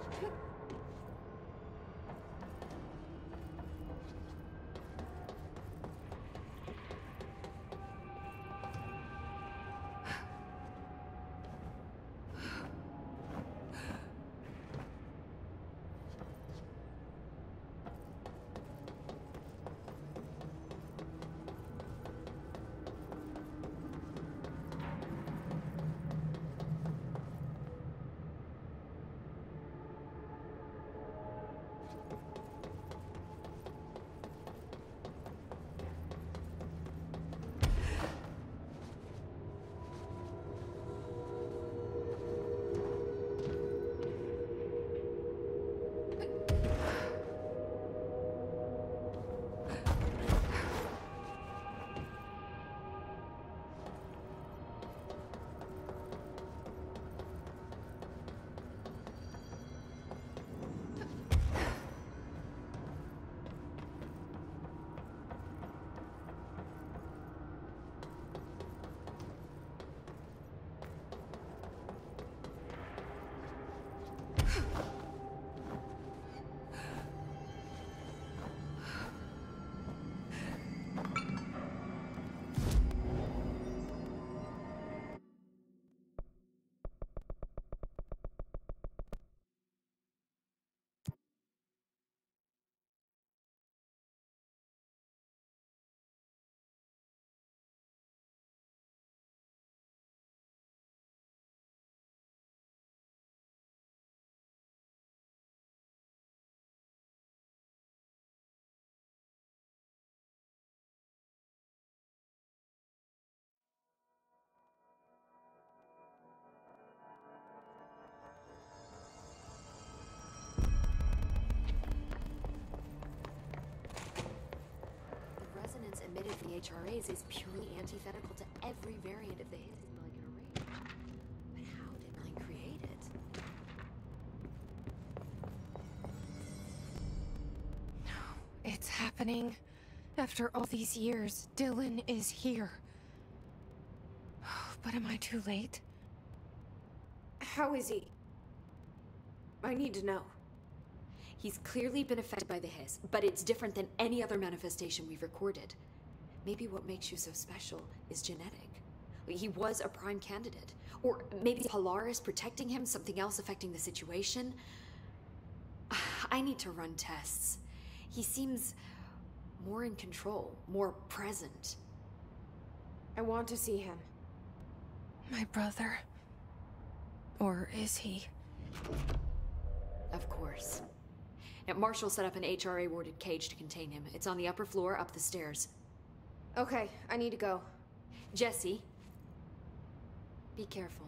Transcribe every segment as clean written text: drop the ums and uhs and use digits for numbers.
Emitted from the HRAs is purely antithetical to every variant of the hidden molecular range. But how did Mine create it? It's happening. After all these years, Dylan is here. But am I too late? How is he? I need to know. He's clearly been affected by the hiss, but it's different than any other manifestation we've recorded. Maybe what makes you so special is genetic. He was a prime candidate. Or maybe Polaris protecting him, something else affecting the situation. I need to run tests. He seems more in control, more present. I want to see him. My brother. Or is he? Of course. Now, Marshall set up an HRA-warded cage to contain him. It's on the upper floor, up the stairs. Okay, I need to go. Jesse, be careful.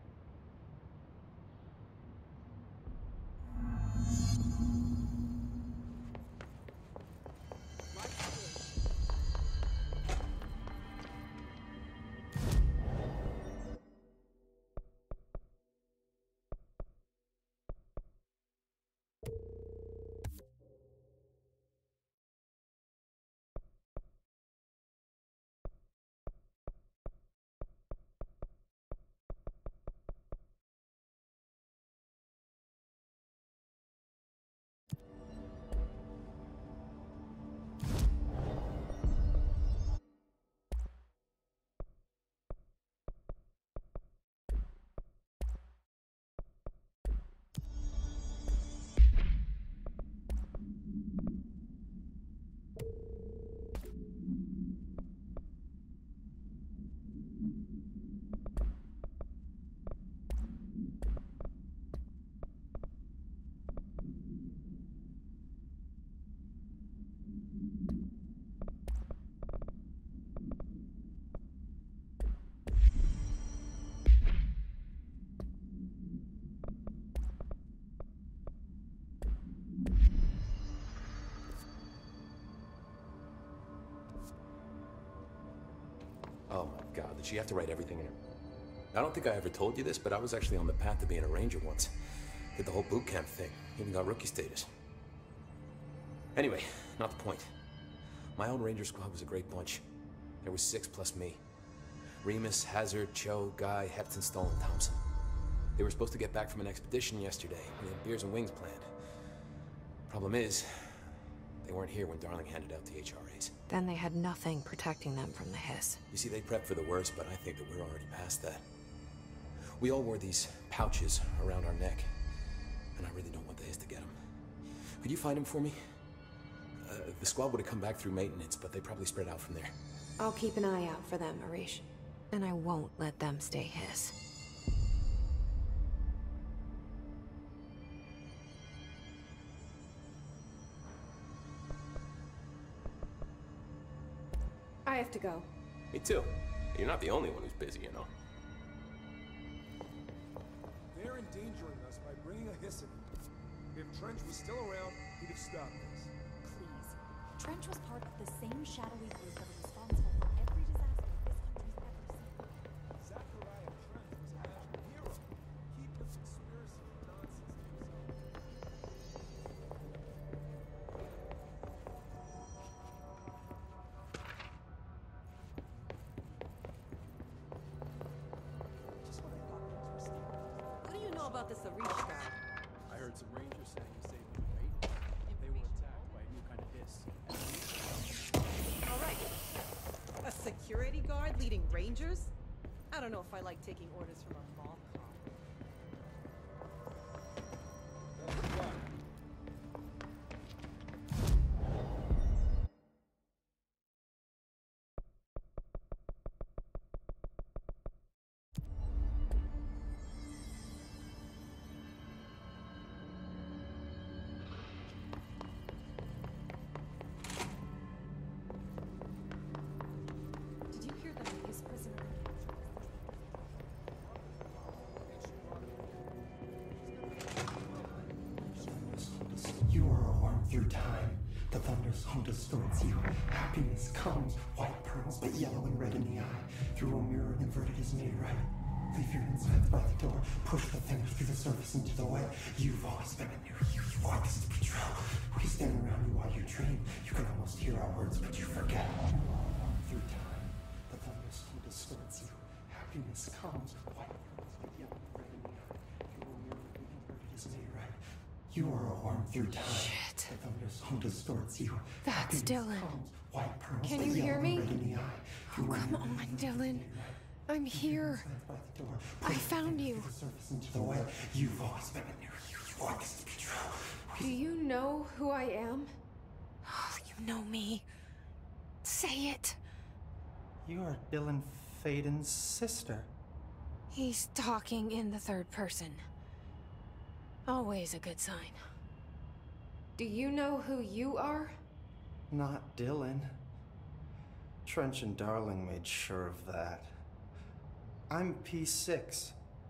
Oh my God, did she have to write everything in? I don't think I ever told you this, but I was actually on the path to being a ranger once. Did the whole boot camp thing, even got rookie status. Anyway, not the point. My own ranger squad was a great bunch. There was 6 plus me. Remus, Hazard, Cho, Guy, Hepton, Stoll, and Thompson. They were supposed to get back from an expedition yesterday. We had beers and wings planned. Problem is, they weren't here when Darling handed out the HRAs. Then they had nothing protecting them from the hiss. You see, they prepped for the worst, but I think that we're already past that. We all wore these pouches around our neck, and I really don't want the hiss to get them. Could you find them for me? The squad would have come back through maintenance, but they probably spread out from there. I'll keep an eye out for them, Arish. And I won't let them stay hiss. I have to go. Me too. You're not the only one who's busy, you know. They're endangering us by bringing a hiss in. If Trench was still around, he'd have stopped this. Please. Trench was part of the same shadowy group that was responsible for every disaster this country's ever seen. Zachariah Trench was a national hero. Keep the conspiracy nonsense to yourself. Just when I thought things were stable. What do you know about this Arish guy? I heard some rangers saying he saved them, right? They were attacked by a new kind of hiss. All right. A security guard leading rangers? I don't know if I like taking orders from a mall cop. That's the guy. Did you hear that his prisoner got You are a worm through time. The thunderstorm distorts you. Happiness comes, white pearls, but yellow and red in the eye. Through a mirror inverted is made right. Leave your insides by the door. Push the fingers through the surface into the wet. You've always been a new you. You want this to be true. We stand around you while you dream. You can almost hear our words, but you forget. You are a worm through time. The thunderstorm distorts you. Happiness comes, white pearls, but yellow and red in the eye. Through a mirror inverted is made right. You are a worm through time. Shit. The thunderstorm distorts you. That's Happiness Dylan. comes, white pearls, Can but you hear yellow and me? red in the eye. Oh, Through a come mirror on, inverted is Dylan. made right. I'm here. I found you. You've always been a new you. You want this to be true. Do you know who I am? Oh, you know me. Say it. You are Dylan Faden's sister. He's talking in the third person. Always a good sign. Do you know who you are? Not Dylan. Trench and Darling made sure of that. I'm P6.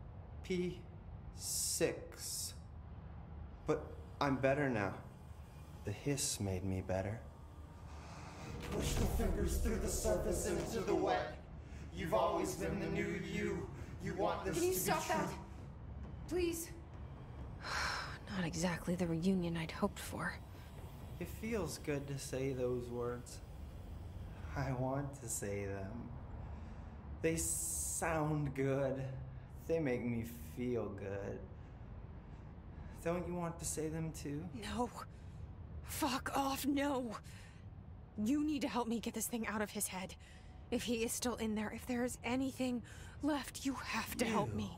P6. But I'm better now. The hiss made me better. Push the fingers through the surface into the wet. You've always been the new you. You want this Can you to be stop true. that? Please. Not exactly the reunion I'd hoped for. It feels good to say those words. I want to say them. They sound good. They make me feel good. Don't you want to say them too? No. Fuck off, no. You need to help me get this thing out of his head. If he is still in there, if there is anything left, you have to help me.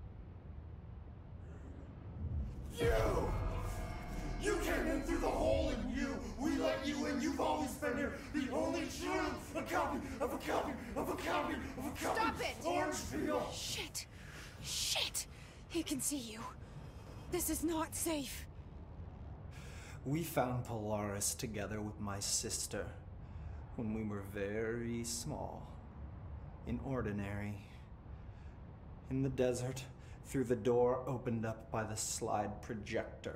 You came in through the hole in you. We let you in. You've always been here. The only true. A copy of a copy of a copy of a copy. Stop it! Orange peel. Shit. Shit. He can see you. This is not safe. We found Polaris together with my sister when we were very small, in Ordinary, in the desert, through the door opened up by the slide projector.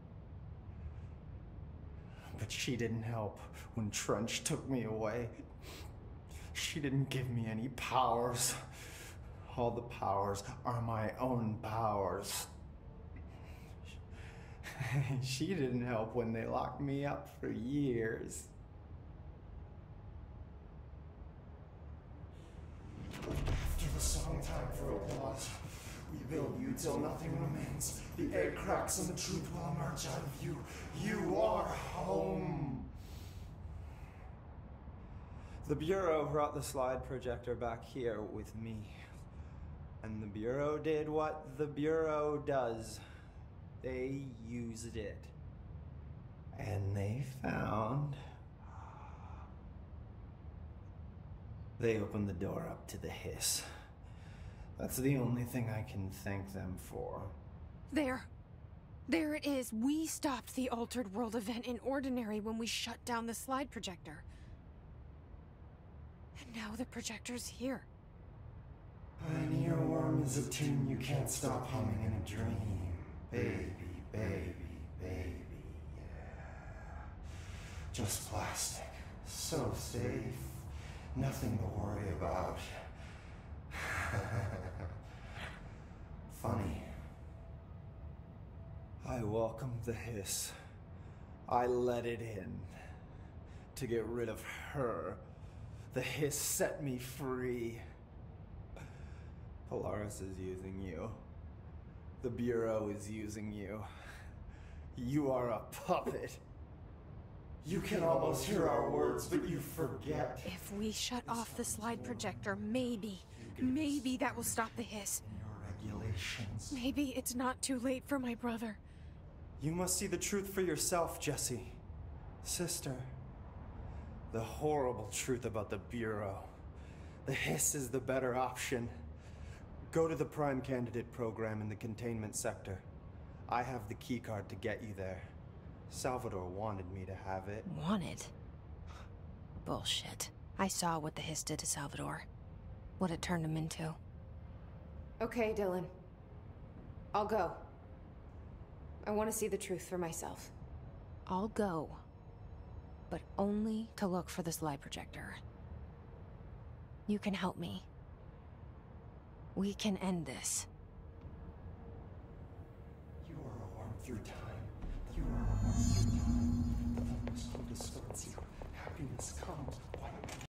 But she didn't help when Trench took me away. She didn't give me any powers. All the powers are my own powers. She didn't help when they locked me up for years. After the song time for applause, we build you until nothing remains. The egg cracks and the truth will emerge out of you. You are home. The Bureau brought the slide projector back here with me. And the Bureau did what the Bureau does. They used it. And they found... They opened the door up to the hiss. That's the only thing I can thank them for. There. There it is. We stopped the Altered World event in Ordinary when we shut down the slide projector. And now the projector's here. An earworm is a tune you can't stop humming in a dream. Baby, baby, baby, yeah. Just plastic. So safe. Nothing to worry about. Funny. I welcomed the hiss. I let it in. To get rid of her. The hiss set me free. Polaris is using you. The Bureau is using you. You are a puppet. You can almost hear our words, but you forget. If we shut off the slide projector, maybe that will stop the hiss. Your regulations. Maybe it's not too late for my brother. You must see the truth for yourself, Jesse. Sister. The horrible truth about the Bureau. The hiss is the better option. Go to the Prime Candidate program in the containment sector. I have the keycard to get you there. Salvador wanted me to have it. Wanted? Bullshit. I saw what the hiss did to Salvador. What it turned him into. Okay, Dylan. I'll go. I want to see the truth for myself. I'll go. But only to look for the slide projector. You can help me. We can end this. You are a worm through time. You are a worm through time. The thunderstorm distorts you. Happiness comes.